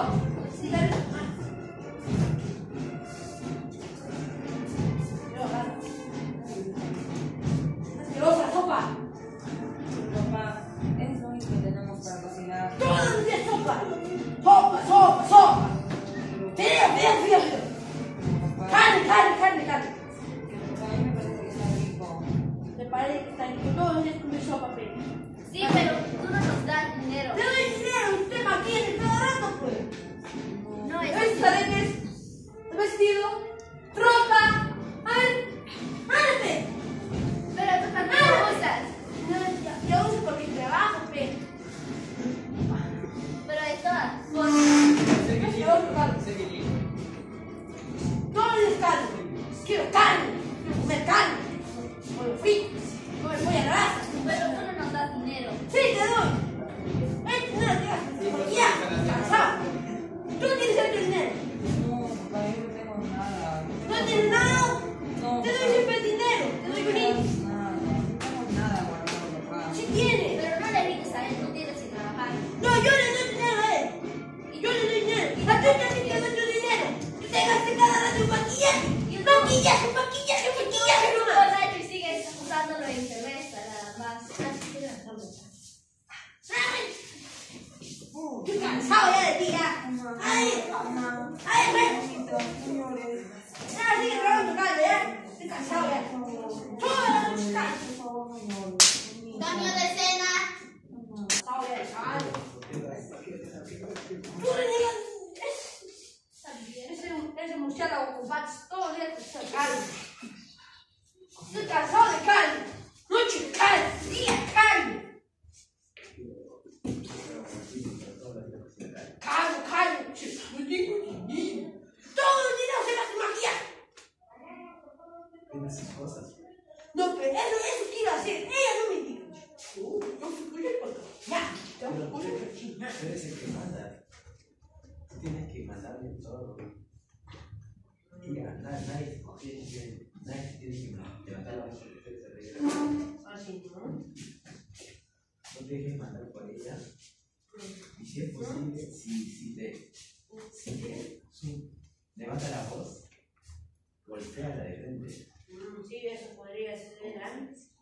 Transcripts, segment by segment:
Sí, dale. ¡Asquerosa sopa! Papá, es lo único que tenemos para cocinar. ¡Todos los días sopa! ¡Sopa, sopa, sopa! ¡Fideo, fideo, fideo! ¡Carne, carne, carne, carne! A mí me parece que está rico. ¿Te parece que está rico? Todos los días comes sopa, pero... Sí, pero tú no nos das dinero. ¡Te doy dinero! ¡Usted mantiene cada rato, pues! No es ¿Ves aretes? ¿El vestido? ¡Trota! ¡Ay! ¡Ándate! Pero tú también lo usas. No, yo uso por mi trabajo, pero... Pero de todas formas. Todos los días carne. Quiero carne. Quiero comer carne. Pollo frito. Comer pollo a la brasa. Pero tú no nos das dinero. Sí, te doy. El dinero te gastas. Ya, cansado. Tú no tienes el dinero. No, papá, yo no tengo nada. ¿No tienes nada? No, Te doy siempre el dinero. Te doy bonito. nada, no tengo nada guardado, papá. Sí tienes. Pero no le digas a él, tú tienes que trabajar. No, yo le doy dinero a él. Y yo le doy dinero. A ti también te doy tu dinero. Tú te gastas cada rato en maquillaje. Maquillaje, maquillaje, maquillaje Tú nomás. borracho y sigues usándolo en cerveza, nada más. Estoy cansado ya de ti, ya. Ay, ay, güey. Bonito, no llores. Ya, sigue grabando caldo, ya. Estoy cansado ya. Toda la noche caldo. Por favor, no llores. Cambio de escena. Cansado ya de caldo. Tú le digas. Ese murciélago con patas todos los días te caldo. Estoy cansado de caldo. Noche caldo, día caldo. Caldo, caldo. Todos los días se gasta maquillaje. No, pero eso quiero hacer. Ella no me diga. Yo fui con el podcast. Ya, yo fui con el podcast. Tú eres el que manda. Tú tienes que mandarle todo. Y ya, nadie tiene que levantar la voz. Así, ¿no? No te dejes mandar por ella. Y si es posible, si levanta la voz, golpéala de frente. Sí, eso podría ser legal.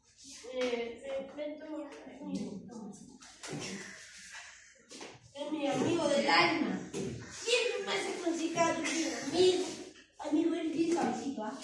Es mi amigo del alma. Siempre me hace conciliar con mi amigo. Amigo, él dice cabecito, ¿ah?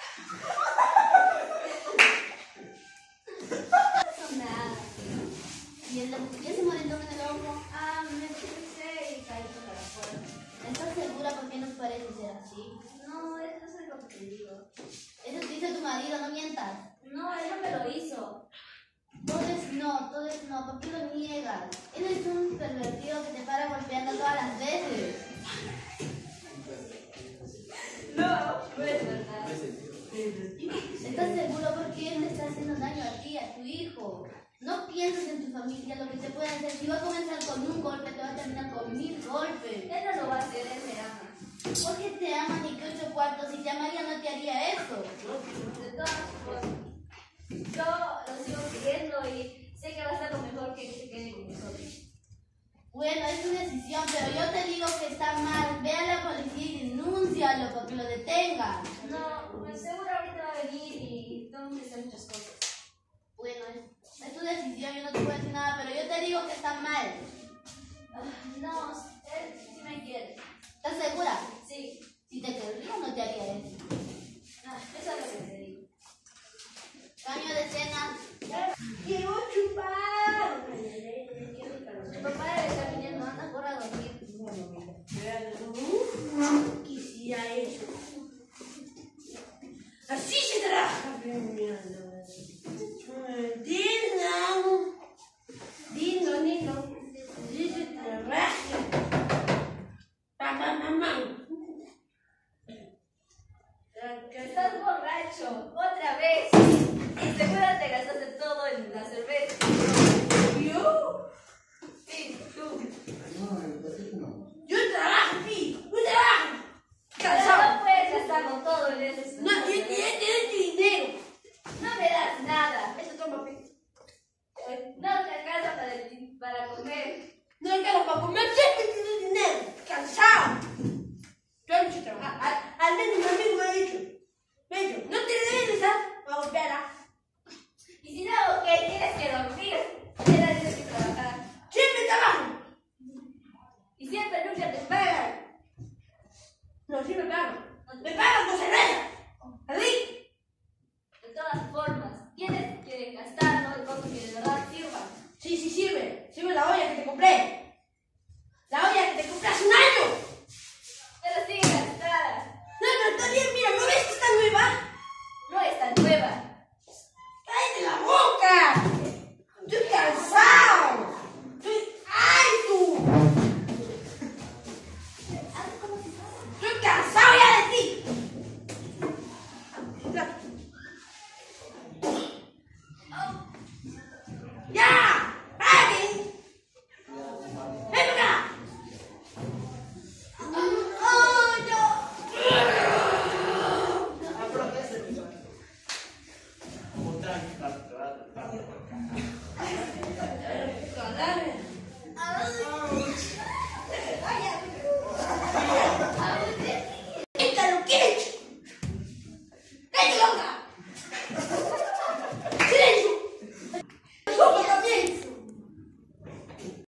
No nada. ¿Y ese moretón en el ojo? Ah, me tropecé y caí contra la puerta. ¿Estás segura por qué nos parece ser así? No, eso es lo que te digo. Eso te dice tu marido, no mientas. No, él no me lo hizo. Todo es no, ¿por qué lo niegas? Él es un pervertido que te para golpeando todas las veces. No es verdad. ¿Estás seguro porque él le está haciendo daño a ti, a tu hijo? No pienses en tu familia, lo que te puede hacer. Si va a comenzar con un golpe, te va a terminar con 1000 golpes. Él no lo va a hacer, él me ama. ¿Por qué te ama ni que 8 cuartos? Si te amaría no te haría eso. De todas formas, yo lo sigo queriendo y sé que va a ser lo mejor que se quede con nosotros. Bueno, es tu decisión, pero yo te digo que está mal. Ve a la policía y denúncialo para que lo detengan. No, pues seguro ahorita va a venir y tengo que hacer muchas cosas. Bueno, es tu decisión, yo no te puedo decir nada, pero yo te digo que está mal. No, él sí me quiere. ¿Estás segura? Sí. Si te querría, no te haría eso. Eso es lo que te digo. Cambio de escena. Quiero chupar. Tu papá debe estar viniendo, anda, corre a dormir. Quisiera eso. Así se trabaja. Dino. Así se trabaja. Mamá. Estás borracho, otra vez. Y seguro te gastaste todo en la cerveza. ¿Yo? Sí, tú. Yo trabajo, Pi. Yo trabajo. Pero Cansado. no puedes gastarlo todo en eso. No, yo te doy dinero. No me das nada. Eso toma, Pi. No te alcanza para comer. No alcanza para comer, siempre tienes dinero. Cansado. Yo he hecho trabajar. Al menos mi amigo me ha dicho. No te debes, a golpearla. Y si no, ¿qué tienes que dormir? Tienes que trabajar. Siempre trabajo. Y siempre nunca te pagan. No, sí me pagan. Me pagan con cerveza. ¿Así? De todas formas, tienes que gastarlo en cosas que de verdad sirvan. Sí, sirve. Sirve la olla que te compré.